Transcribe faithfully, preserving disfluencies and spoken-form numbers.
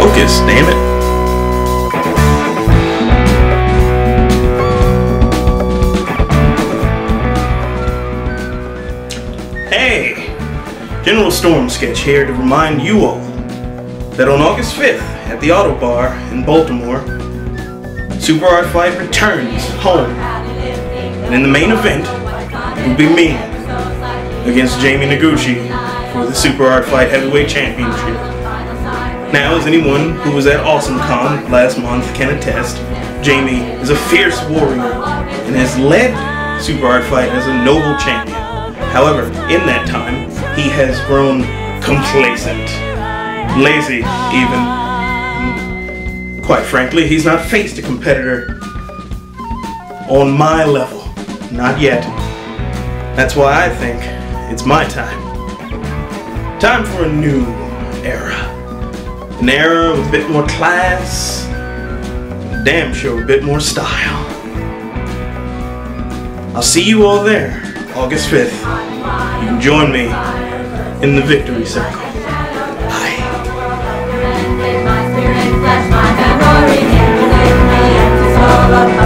Focus, damn it. Hey, General Stormsketch here to remind you all that on August fifth at the Ottobar in Baltimore, Super Art Fight returns home, and in the main event will be me against JAMIE Noguchi for the Super Art Fight Heavyweight Championship. Now, as anyone who was at AwesomeCon last month can attest, JAMIE is a fierce warrior and has led Super Art Fight as a noble champion. However, in that time, he has grown complacent, lazy even. Quite frankly, he's not faced a competitor on my level. Not yet. That's why I think it's my time. Time for a new era. An era with a bit more class, damn sure a bit more style. I'll see you all there, August fifth. You can join me in the victory circle. Bye.